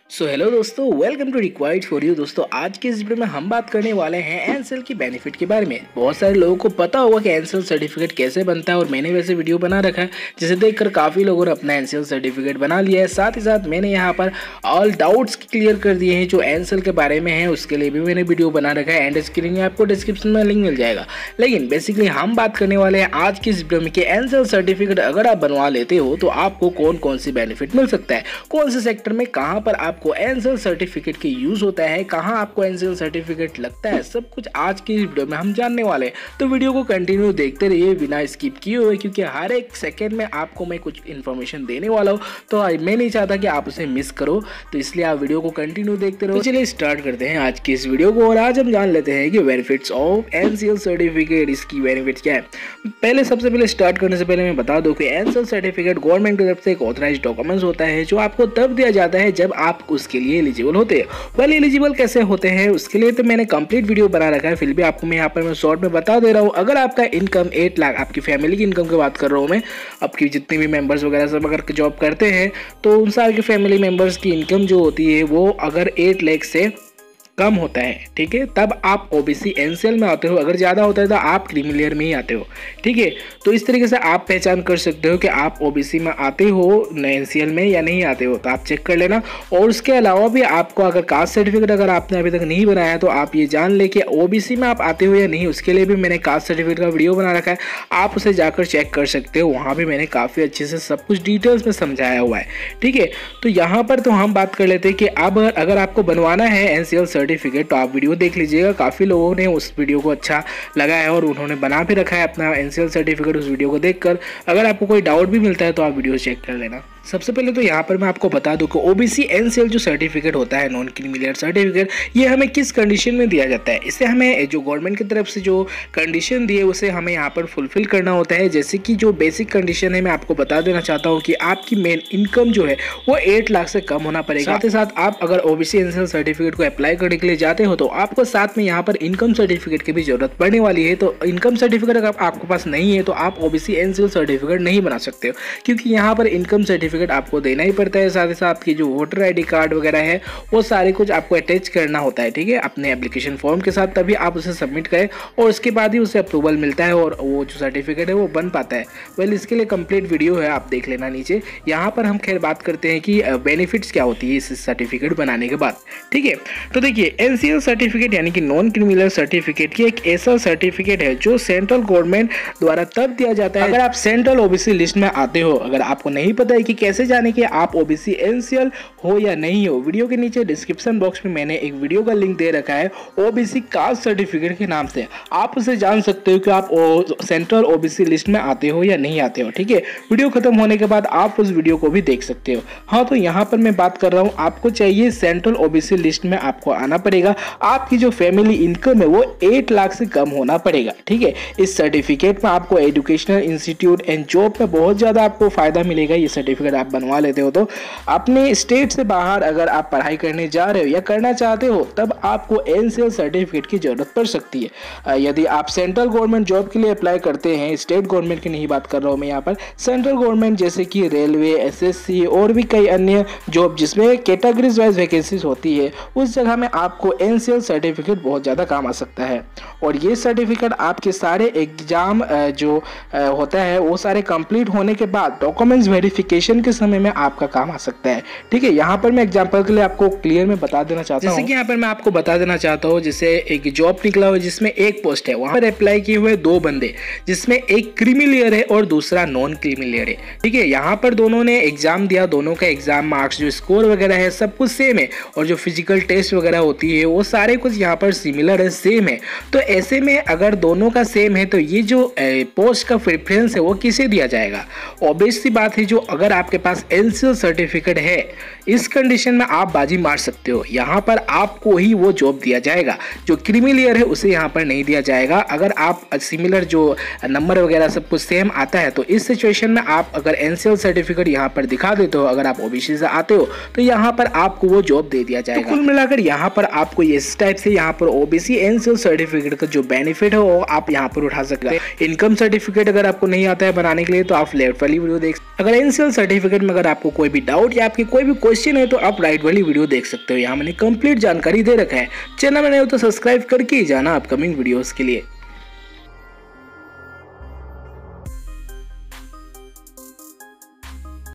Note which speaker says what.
Speaker 1: सो hello दोस्तों, welcome to required for you. दोस्तों आज के इस वीडियो में हम बात करने वाले हैं एनसेल की बेनिफिट के बारे में। बहुत सारे लोगों को पता होगा कि एनसेल सर्टिफिकेट कैसे बनता है और मैंने वैसे वीडियो बना रखा है जिसे देखकर काफ़ी लोगों ने अपना एनसेल सर्टिफिकेट बना लिया है। साथ ही साथ मैंने यहाँ पर ऑल डाउट्स क्लियर कर दिए हैं जो एनसेल के बारे में है, उसके लिए भी मैंने वीडियो बना रखा है। एंड स्क्रीन में आपको डिस्क्रिप्शन में लिंक मिल जाएगा। लेकिन बेसिकली हम बात करने वाले हैं आज की इस वीडियो में कि एनसेल सर्टिफिकेट अगर आप बनवा लेते हो तो आपको कौन कौन सी बेनिफिट मिल सकता है, कौन से सेक्टर में कहाँ पर आपको एनसेल सर्टिफिकेट के यूज होता है, कहां आपको एनसेल सर्टिफिकेट लगता है, सब कुछ आज की वीडियो में हम जानने वाले हैं। तो वीडियो को कंटिन्यू देखते रहिए बिना स्किप किए हुए, क्योंकि हर एक सेकंड में आपको मैं कुछ इन्फॉर्मेशन देने वाला हूं, तो मैं नहीं चाहता कि आप उसे मिस करो। तो इसलिए आप वीडियो को कंटिन्यू देखते रहो। तो चलिए स्टार्ट करते हैं आज की इस वीडियो को और आज हम जान लेते हैं कि बेनिफिट्स ऑफ एनसेल सर्टिफिकेट, इसकी बेनिफिट्स क्या है। पहले सबसे पहले स्टार्ट करने से पहले मैं बता दूं कि एनसेल सर्टिफिकेट गवर्नमेंट की तरफ से एक ऑथराइज्ड डॉक्यूमेंट्स होता है जो आपको तब दिया जाता है जब आप उसके लिए एलिजिबल होते हैं। वेल एलिजिबल कैसे होते हैं उसके लिए तो मैंने कंप्लीट वीडियो बना रखा है, फिर भी आपको मैं यहाँ पर मैं शॉर्ट में बता दे रहा हूँ। अगर आपका इनकम 8 लाख, आपकी फैमिली की इनकम की बात कर रहा हूँ मैं, आपकी जितने भी मेंबर्स वगैरह सब अगर जॉब करते हैं तो उन सारे के फैमिली मेंबर्स की इनकम जो होती है वो अगर 8 लाख से कम होता है, ठीक है, तब आप ओबीसी एनसीएल में आते हो। अगर ज़्यादा होता है तो आप क्रीमी लेयर में ही आते हो, ठीक है। तो इस तरीके से आप पहचान कर सकते हो कि आप ओबीसी में आते हो एनसीएल में या नहीं आते हो, तो आप चेक कर लेना। और उसके अलावा भी आपको अगर कास्ट सर्टिफिकेट अगर आपने अभी तक नहीं बनाया तो आप ये जान ले कि ओबीसी में आप आते हो या नहीं, उसके लिए भी मैंने कास्ट सर्टिफिकेट का वीडियो बना रखा है, आप उसे जाकर चेक कर सकते हो। वहाँ भी मैंने काफ़ी अच्छे से सब कुछ डिटेल्स में समझाया हुआ है, ठीक है। तो यहाँ पर तो हम बात कर लेते हैं कि अब अगर आपको बनवाना है एनसीएल सर्टिफिकेट तो आप वीडियो देख लीजिएगा। काफ़ी लोगों ने उस वीडियो को अच्छा लगा है और उन्होंने बना भी रखा है अपना एनसीएल सर्टिफिकेट उस वीडियो को देखकर। अगर आपको कोई डाउट भी मिलता है तो आप वीडियो चेक कर लेना। सबसे पहले तो यहाँ पर मैं आपको बता दूं कि ओबीसी एनसीएल जो सर्टिफिकेट होता है, नॉन क्रीमी लेयर सर्टिफिकेट, ये हमें किस कंडीशन में दिया जाता है। इसे हमें जो गवर्नमेंट की तरफ से जो कंडीशन दी है उसे हमें यहाँ पर फुलफिल करना होता है। जैसे कि जो बेसिक कंडीशन है मैं आपको बता देना चाहता हूँ कि आपकी मेन इनकम जो है वो 8 लाख से कम होना पड़ेगा। साथ ही साथ आप अगर ओबीसी एनसीएल सर्टिफिकेट को अप्लाई करने के लिए जाते हो तो आपको साथ में यहाँ पर इनकम सर्टिफिकेट की भी जरूरत पड़ने वाली है। तो इनकम सर्टिफिकेट अगर आपके पास नहीं है तो आप ओबीसी एनसीएल सर्टिफिकेट नहीं बना सकते हो, क्योंकि यहाँ पर इनकम सर्टिफिकेट आपको देना ही पड़ता है। साथ ही साथ आपकी जो वोटर आईडी कार्ड वगैरह है वो सारे कुछ आपको अटैच करना होता है, ठीक है, अपने एप्लीकेशन फॉर्म के साथ, तभी आप उसे सबमिट करें और उसके बाद ही उसे अप्रूवल मिलता है और वो जो सर्टिफिकेट है वो बन पाता है। वेल इसके लिए कंप्लीट वीडियो है, आप देख लेना नीचे। यहाँ पर हम खैर बात करते हैं कि बेनिफिट्स क्या होती है इस सर्टिफिकेट बनाने के बाद, ठीक है। तो देखिए एनसीएल सर्टिफिकेट यानी कि नॉन क्रीमी लेयर सर्टिफिकेट की एक ऐसा सर्टिफिकेट है जो सेंट्रल गवर्नमेंट द्वारा तब दिया जाता है अगर आप सेंट्रल ओबीसी लिस्ट में आते हो। अगर आपको नहीं पता है कि कैसे जाने कि आप ओबीसी एनसीएल हो या नहीं हो, वीडियो के नीचे डिस्क्रिप्शन बॉक्स में मैंने एक वीडियो का लिंक दे रखा है ओबीसी कास्ट सर्टिफिकेट के नाम से। आप उसे जान सकते हो कि आप सेंट्रल ओबीसी लिस्ट में आते हो या नहीं आते हो, ठीक है। वीडियो खत्म होने के बाद आप उस वीडियो को भी देख सकते हो। हाँ, तो यहाँ पर मैं बात कर रहा हूँ, आपको चाहिए सेंट्रल ओबीसी लिस्ट में आपको आना पड़ेगा। आपकी जो फैमिली इनकम है वो 8 लाख से कम होना पड़ेगा, ठीक है। इस सर्टिफिकेट में आपको एजुकेशनल इंस्टीट्यूट एंड जॉब में बहुत ज़्यादा आपको फायदा मिलेगा। ये सर्टिफिकेट आप बनवा लेते हो तो अपने स्टेट से बाहर अगर आप पढ़ाई करने जा रहे हो या करना चाहते हो तब आपको एनसीएल सर्टिफिकेट की जरूरत पड़ सकती है। यदि आप सेंट्रल गवर्नमेंट जॉब के लिए अप्लाई करते हैं, स्टेट गवर्नमेंट की नहीं बात कर रहा हूँ मैं यहाँ पर, सेंट्रल गवर्नमेंट जैसे कि रेलवे, एसएससी और भी कई अन्य जॉब जिसमें कैटेगरीज वाइज वैकेंसीज होती है, उस जगह में आपको एनसीएल सर्टिफिकेट बहुत ज़्यादा काम आ सकता है। और ये सर्टिफिकेट आपके सारे एग्जाम जो होता है वो सारे कंप्लीट होने के बाद डॉक्यूमेंट्स वेरिफिकेशन के समय में आपका काम आ सकता है, ठीक है। यहाँ पर मैं एग्जांपल के लिए आपको क्लियर में बता देना चाहता हूँ। जैसे कि यहाँ पर मैं आपको बता देना चाहता हूँ, जैसे एक जॉब निकला हुआ जिसमें एक पोस्ट है, वहाँ पर अप्लाई किए हुए 2 बंदे, जिसमें एक क्रीमी लेयर है और दूसरा नॉन क्रीमी लेयर है, ठीक है। यहाँ पर दोनों ने एग्जाम दिया, दोनों का एग्जाम मार्क्स जो स्कोर वगैरह है सब कुछ सेम है और जो फिजिकल टेस्ट वगैरह होती है वो सारे कुछ यहाँ पर सिमिलर है, सेम है। तो ऐसे में अगर दोनों का सेम है तो ये जो पोस्ट का प्रेफरेंस है वो किसे दिया जाएगा। ऑब्वियस सी बात है, जो अगर आपके पास एनसीएल सर्टिफिकेट है इस कंडीशन में आप बाजी मार सकते हो, यहाँ पर आपको ही वो जॉब दिया जाएगा। जो क्रीमी लेयर है उसे यहाँ पर नहीं दिया जाएगा। अगर आप सिमिलर जो नंबर वगैरह सब कुछ सेम आता है तो इस सिचुएशन में आप अगर एनसीएल सर्टिफिकेट यहाँ पर दिखा देते हो, अगर आप ओबीसी से आते हो तो यहाँ पर आपको वो जॉब दे दिया जाएगा। तो कुल मिलाकर यहाँ पर आपको इस टाइप से यहाँ पर ओबीसी एनसीएल सर्टिफिकेट का जो बेनिफिट है वो आप यहाँ पर उठा सकते हैं। इनकम सर्टिफिकेट अगर आपको नहीं आता है बनाने के लिए तो आप लेफ्ट वाली वीडियो देख। अगर एनसीएल सर्टिफिकेट सर्टिफिकेट में अगर आपको कोई भी डाउट या आपकी कोई भी क्वेश्चन है तो आप राइट वाली वीडियो देख सकते हो। यहाँ मैंने कंप्लीट जानकारी दे रखा है। चैनल में नहीं हो तो सब्सक्राइब करके ही जाना अपकमिंग वीडियोस के लिए।